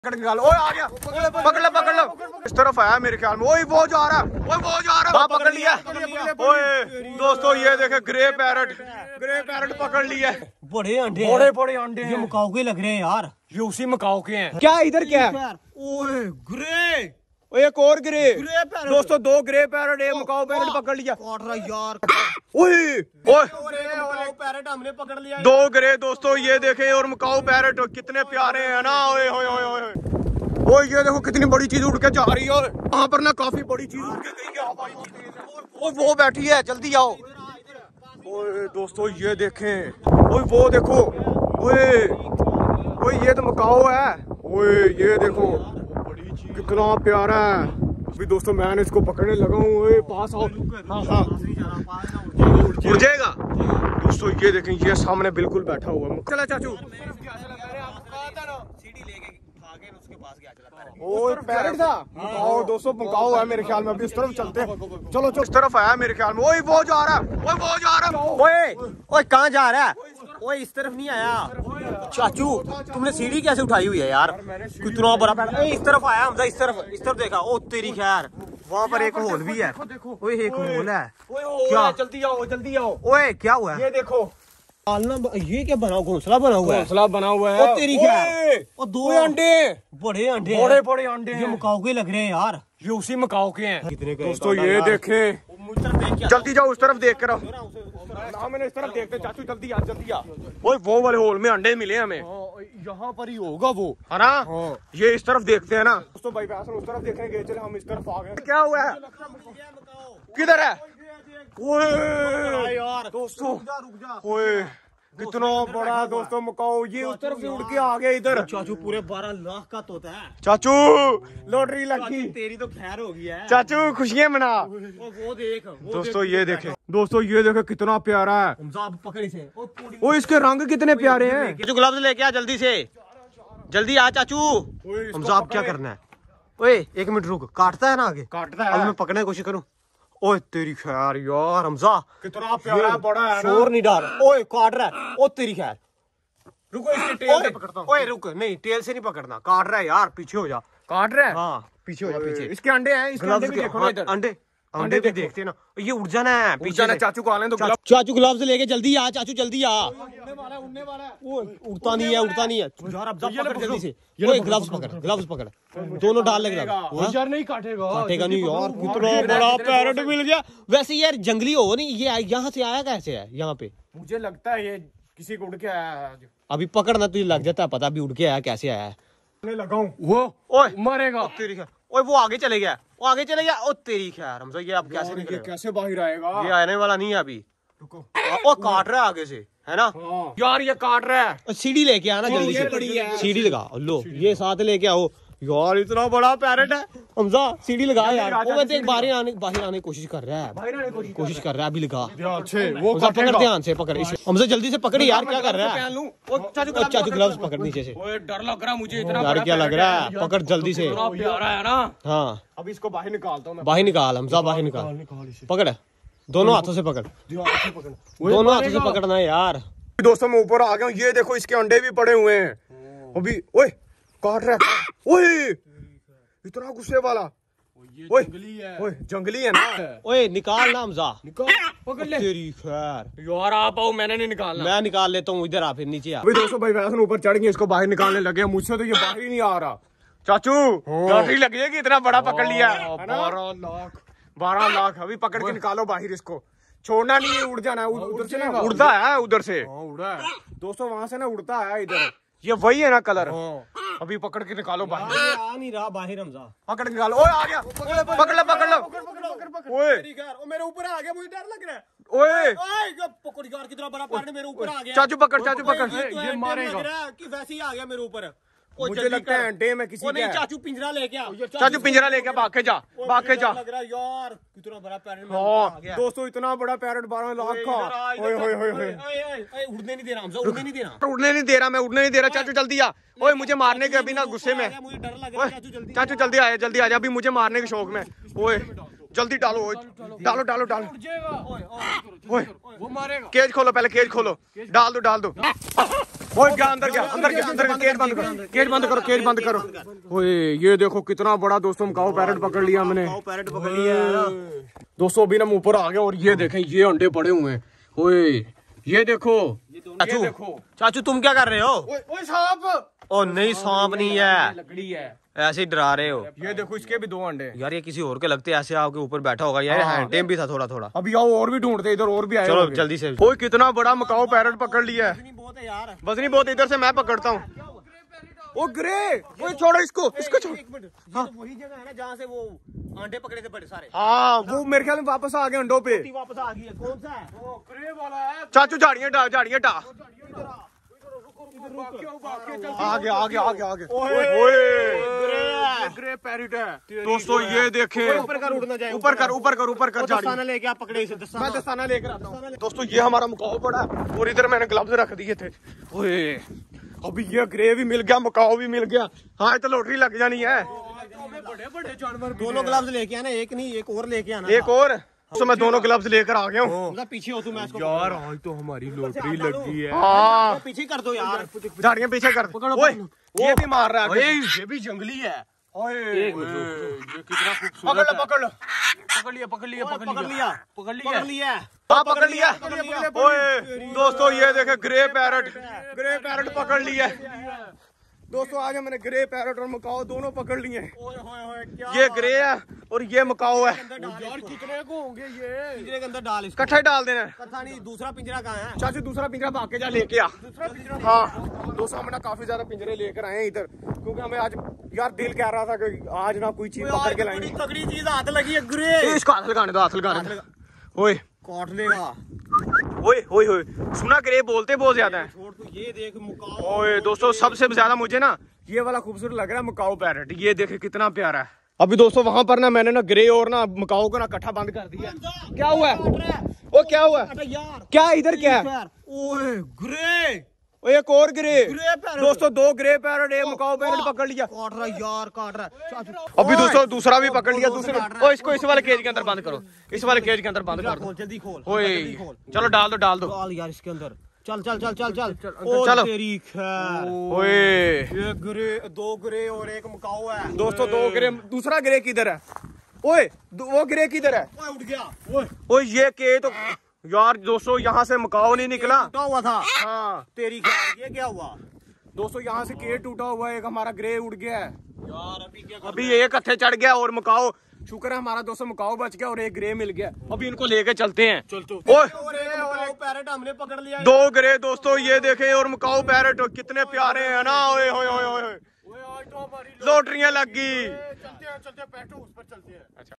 ओए आ गया, पकड़ लो। इस तरफ आया मेरे ख्याल में। ओए वो जा रहा है, हाँ पकड़ लिया। ओए दोस्तों ये देखे ग्रे पैरट पकड़ लिया। बड़े अंडे, बड़े अंडे ये मकाओ के लग रहे हैं यार। ये उसी मकाओ के हैं। क्या इधर क्या है? ओए ग्रे, एक और ग्रे दोस्तों, 2 ग्रे पैरट, एक मकाओ पैरट पकड़ लिया। काट रहा यार। ओए पैरट हमने पकड़ लिया। 2 ग्रे दोस्तों ये देखे, और मकाओ पैरट कितने प्यारे हैं ना। ओए ओए ये देखो कितनी बड़ी चीज उड़ के जा रही है। वहाँ पर ना काफी बड़ी चीज उड़ के गई है। वो बैठी है, जल्दी आओ। ओए दोस्तों ये देखें, ओए वो देखो, ओए ये तो मकाओ है। ओए ये देखो कितना प्यारा है। अभी दोस्तों मैंने इसको पकड़ने लगा हूँ। पास आओ। हाँ उड़ जाएगा दोस्तों। ये देखें, ये सामने बिल्कुल बैठा हुआ है। चला चाचू, ओए पैरट था। मकाओ दोस्तों, मकाओ है मेरे ख्याल में। अभी इस तरफ चलते हैं, चलो इस तरफ आया मेरे ख्याल में। ओए वो जा रहा है, ओए कहाँ जा रहा है? ओए इस तरफ नहीं आया। चाचू तुमने सीढ़ी कैसे उठाई हुई है यार? कितना बड़ा पैर। इस तरफ आया हमजा, इस तरफ देखा। ओ तेरी खैर, वहाँ पर एक होल भी है। ओए एक होल है क्या? जल्दी आओ। ओए क्या हुआ है? ये देखो ये क्या बना, घोंसला बना हुआ है। ओ तेरी खैर, और 2 अंडे, बड़े अंडे, बड़े अंडे ये मकाओ के लग रहे हैं यार। ये उसी मकाओ के हैं। कितने के दोस्तों ये देखें, जल्दी जाओ उस तरफ देख कर आओ। मैंने इस तरफ देखते चाचू, जल्दी आ। ओए वो वाले होल में अंडे मिले हमें। यहाँ पर ही होगा वो, है ना? ये इस तरफ देखते हैं ना दोस्तों। भाई उस तरफ देखेंगे, चले हम इस तरफ आ गए। क्या हुआ है? किधर है? ओए यार दोस्तों, ओए कितना बड़ा दोस्तों मकाओ। ये उस तरफ से उड़ के आ गया इधर। चाचू पूरे 12 लाख का तोता है। चाचू लॉटरी लगी। तेरी तो खैर होगी है चाचू, खुशियां मना। वो देख दोस्तों ये देखे, दोस्तों ये देखे कितना प्यारा है। पकड़ी से। ओ इसके रंग कितने प्यारे हैं। चाचू ग्लव्स लेके आ जल्दी से, जल्दी आ चाचू। हमजा क्या करना है? ओए 1 मिनट रुक, काटता है ना आगे? काटता है। अब मैं पकड़ने की कोशिश करूं। ओए तेरी खैर यार हमजा, कितना प्यारा बड़ा है। शोर नहीं डाल। ओए काट रहा है। ओ तेरी खैर, रुको इसके टेल से पकड़ता हूं। ओए रुक, नहीं टेल से नहीं पकड़ना, काट रहा है यार। पीछे हो जा। काट रहा है? हाँ पीछे हो जा, पीछे। इसके अंडे हैं, इसके अंडे भी देखो ना इधर। अंडे भी देखते ना। ये उड़ जाना है पीछे। चाचू को आने दो। चाचू ग्लव्स लेके जल्दी आ। चाचू जल्दी आ। उड़ता नहीं है यार। अब पकड़ जल्दी से। ओए ग्लव्स पकड़, दोनों डाल ले। यार नहीं काटेगा नहीं यार। कितना बड़ा पैरट मिल गया। वैसे यार जंगली हो नहीं, ये यहाँ से आया कैसे है यहाँ पे? मुझे लगता है ये किसी को उड़ के आया है। अभी पकड़ना तुझे लग जाता है पता, अभी उड़ के आया कैसे आया है। लगाऊं वो, ओए मरेगा। तेरी खैर, ओए वो आगे चले गया। ओ तेरी खैर हमजा, ये अब कैसे निकलेगा? कैसे बाहर आएगा? ये आने वाला नहीं है अभी। ओ काट रहा है आगे से, है ना? यार ये काट रहा है। सीढ़ी लेके आना जल्दी से। सीढ़ी लगा लो, ये साथ लेके आओ यार। इतना बड़ा पैरट है हमजा, सीढ़ी लगा यार। वो मैं देख बाहर आने की कोशिश कर रहा है। कोशिश कर रहा है, अभी लगा। वो पकड़, ध्यान से पकड़ हमजा, जल्दी से पकड़ यार। क्या कर रहा है? चाचू ग्लव्स पकड़ नीचे से। डर लग रहा है मुझे इतना। यार क्या लग रहा है? पकड़ जल्दी से। प्यारा है ना? हाँ अभी इसको बाहर निकालता हूँ। बाहर निकाल हमजा, बाहर निकाल। पकड़, दोनों हाथों से पकड़, दोनों हाथों से पकड़ना है यार। दोस्तों मैं ऊपर आ गया हूँ। ये देखो इसके अंडे भी पड़े हुए हैं। अभी ओए काट रहा है। ओए इतना गुस्से वाला। ओए जंगली है ना। ओए निकाल ना हमजा, पकड़ ले। तेरी खैर यार आप आओ, मैंने नहीं निकालना। मैं निकाल लेता हूँ, इधर आ, फिर नीचे आ। अभी दोस्तों भाई वैसे ऊपर चढ़ गए, इसको बाहर निकालने लगे। मुझसे तो ये बाहर ही नहीं आ रहा। चाचू लॉटरी लगी है कि इतना बड़ा पकड़ लिया। 12 लाख। अभी पकड़ के निकालो बाहर इसको, छोड़ना नहीं है। उड़ जाना है उधर से ना, उड़ता है उधर से। उड़ा है दोस्तों, वहां से ना उड़ता है इधर। ये वही है ना कलर। अभी पकड़ के निकालो बाहर। आ नहीं रहा बाहर हमजा, पकड़ के निकालो। ओए आ गया, पकड़ लो। ओए मेरे ऊपर आ गया, मुझे डर लग रहा है। ओए पकड़ यार, कितना बड़ा पैर मेरे ऊपर आ गया। चाचू पकड़। ये मारेगा कि वैसे ही आ गया मेरे ऊपर। मुझे लगता है अंडे में किसी नहीं, चाचू पिंजरा लेके आ। चाचू पिंजरा लेके भाग के जा। लग रहा यार कितना बड़ा पैरट। दोस्तों इतना बड़ा पैरट 12 लाख का। उड़ने नहीं दे रहा हमजा, उड़ने नहीं दे रहा। मैं उड़ने नहीं दे रहा। चाचू जल्दी आ। ओए मुझे मारने के अभी ना गुस्से में। मुझे डर लग रहा है। चाचू जल्दी आ जा। अभी मुझे मारने के शौक में। ओए जल्दी डालो, डालो। ओए वो मारेगा। केज खोलो, पहले केज खोलो। डाल दो। ओए क्या अंदर क्या अंदर क्या अंदर गेट बंद करो गेट बंद करो गेट बंद करो। ओए ये देखो कितना बड़ा दोस्तों मकाओ पैरेट पकड़ लिया हमने। पैरेट पकड़ लिया है ना दोस्तों अभी हम ऊपर आ गए और ये देखें ये अंडे पड़े हुए हैं। ओए ये देखो ये देखो चाचू तुम क्या कर रहे हो? ओए सांप। ओ नहीं सांप नहीं है, लकड़ी है। ऐसे ही डरा रहे हो। ये देखो इसके भी 2 अंडे। यार ये किसी और के लगते ऐसे आपके ऊपर बैठा होगा यार। हैंड टेम भी था थोड़ा थोड़ा। अभी आओ और भी ढूंढते इधर और भी आए। चलो जल्दी से। ओए कितना बड़ा मकाओ पैरेट पकड़ लिया है। बहुत है यार। बस नहीं बहुत इधर से मैं पकड़ता हूँ। ओ ग्रे ओए छोड़ो इसको छोड़ो। एक मिनट हाँ। तो वही जगह है ना जहाँ से वो अंडे पकड़े थे बड़े सारे। हाँ वो मेरे ख्याल में वापस आ गए अंडों पे। वापस आ गई है। कौन सा है? ओ ग्रे वाला है। चाचू झाड़ियाँ टा आ गया ओए ग्रे पैरेट है दोस्तों। ये देखें ऊपर कर उड़ना जाए। ऊपर कर दस्ताना लेके आप पकड़े इसे। मैं दस्ताना लेकर आता हूँ। दोस्तों ये हमारा मकाओ पड़ा और इधर मैंने ग्लव्स रख दिए थे। ओए अभी ये ग्रे भी मिल गया मकाओ भी मिल गया। हाँ तो लॉटरी लग जानी है। बड़े जानवर दोनों ग्लव्स लेके आना, एक नहीं एक और लेके आना। एक और तो मैं दोनों ग्लव्स लेकर आ गया हूँ। पीछे हो तुम यार आज तो हमारी लॉटरी लग गई है। हाँ पीछे कर दो यार। झाड़ियाँ पीछे कर। ओए ये भी मार रहा है। ये भी जंगली है। ये कितना खूबसूरत। पकड़ लिया। ओए दोस्तों ये देखे ग्रे पैरेट पकड़ लिया। दोस्तों आज हमने ग्रे पैरेट और मकाओ दोनों पकड़ लिए। ये ग्रे है और ये मकाओ है। यार कितने को होंगे ये? पिंजरे के अंदर डाल। इकट्ठा ही डाल देना। पता नहीं दूसरा पिंजरा कहाँ है? चाचू दूसरा पिंजरा भाग के जा लेके आ। हाँ दोस्तों हमने काफी ज्यादा पिंजरे लेकर आए हैं इधर क्योंकि हमें आज यार दिल कह रहा था कि आज ना कोई चीज पकड़ के लाएंगे। तगड़ी चीज हाथ लगी है ग्रे। इसको हाथ लगाने दो। ओए काट लेगा। ओए सुना ग्रे बोलते बहुत ज्यादा है। छोड़ तू ये देख मकाओ। ओए दोस्तों सबसे ज्यादा मुझे ना ये वाला खूबसूरत लग रहा है मकाओ पैरेट। ये देखे कितना प्यारा है। अभी दोस्तों वहां पर ना मैंने ना ग्रे और ना मकाओ को ना इकट्ठा बंद कर दिया। क्या हुआ है? वो क्या हुआ यार? क्या इधर क्या है? ओए ग्रे एक और ग्रे पैरेट। दोस्तों 2 ग्रे पैरेट एक मकाओ पैरेट पकड़ लिया। काट रहा है। अभी दोस्तों दूसरा भी पकड़ लिया। दूसरे इसको इस वाले केज के अंदर बंद करो। इस वाले केज के अंदर बंद कर दो। जल्दी खोल। ओए चलो डाल दो डाल यार इसके अंदर। चल चलो तेरी खैर। ओए ये ग्रे 2 ग्रे और एक मकाओ है। दोस्तों 2 ग्रे दूसरा ग्रे किधर है? ओए वो ग्रे किधर है? उठ गया। ओए ये के तो यार दोस्तों यहाँ से मकाओ नहीं निकला। टूटा हुआ था। हाँ तेरी खैर। ये क्या हुआ? दोस्तों यहाँ से केट टूटा हुआ है। एक हमारा ग्रे उड़ गया है यार। अभी क्या अभी एक हथे चढ़ गया और मकाओ शुक्र है हमारा दोस्तों मकाओ बच गया और एक ग्रे मिल गया। अभी इनको लेके चलते हैं। और एक पैरेट हमने पकड़ लिया। 2 ग्रे दोस्तों ये देखें और मकाओ पैरेट कितने प्यारे हैं ना। ओए लॉटरियां लग गई। चलते हैं बैठो उस पर चलते हैं। अच्छा